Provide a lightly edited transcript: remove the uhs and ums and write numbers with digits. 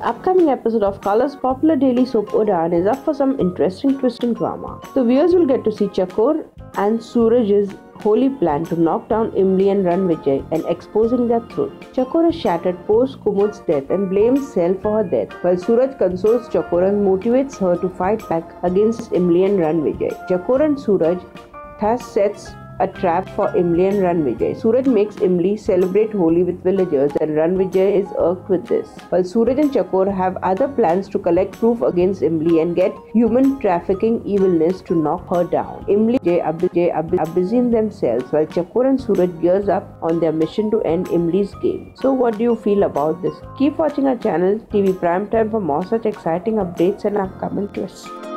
upcoming episode of Color's popular daily soap Udaan is up for some interesting twist and drama. The viewers will get to see Chakor and Suraj's holy plan to knock down Imli and Ranvijay and exposing their truth. Chakor is shattered post Kumud's death and blames Sel for her death, while Suraj consoles Chakor and motivates her to fight back against Imli and Ranvijay. Chakor and Suraj thus sets a trap for Imli and Ranvijay. Suraj makes Imli celebrate Holi with villagers and Ranvijay is irked with this. While Suraj and Chakor have other plans to collect proof against Imli and get human trafficking evilness to knock her down. Imli and Ranvijay are busy in themselves while Chakor and Suraj gears up on their mission to end Imli's game. So what do you feel about this? Keep watching our channel TV Prime Time for more such exciting updates and upcoming twists.